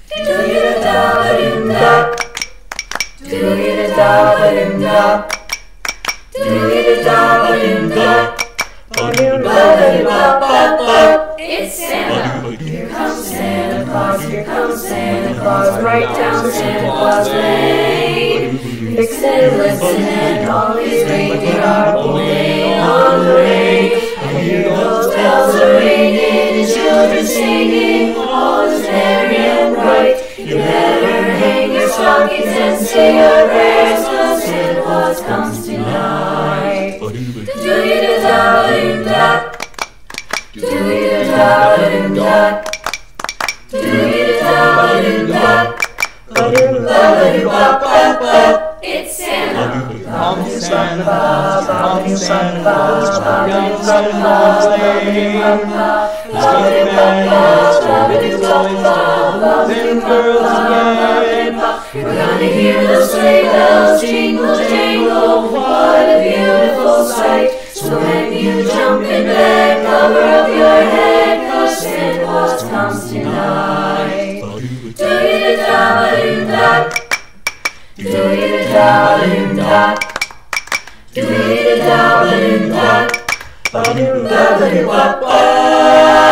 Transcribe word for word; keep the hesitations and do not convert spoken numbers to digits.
Do-ya-da-da-ba-doom-da. Do-ya-da-da-ba-doom-da. Do-ya-da-da-ba-doom-da. Ba-doom-ba-da-ba-ba-ba. It's Santa. Here comes Santa Claus. Here comes Santa Claus. Right down Santa Claus Lane. Vixen, Blitzen, and all these reindeer are pulling on the rein. And here those bells are ringing and children singing. All is merry and bright. You better hang your stockings and say your prayers, 'cause Santa Claus comes tonight. Do-ya-da-da-ba-doom-da. Do-ya-da-da-ba-doom-da. Do-ya-da-da-ba-doom-da. Ba-doom-ba-ba-ba-ba. It's Santa. Come Santa Claus, come Santa Claus, down Santa Claus Lane. He's getting married, with his boys, boys and girls again. We're gonna hear those sleigh bells jingle, jangle. What a beautiful sight. So when you jump in bed, cover up your head, 'cause Santa Claus comes tonight. Do-ya-da-da-ba-doom-da. Do-ya-da-da-ba-doom-da. Do-ya-da-da-ba-doom-da. Ba-doom-ba-ba-doom-ba-ba.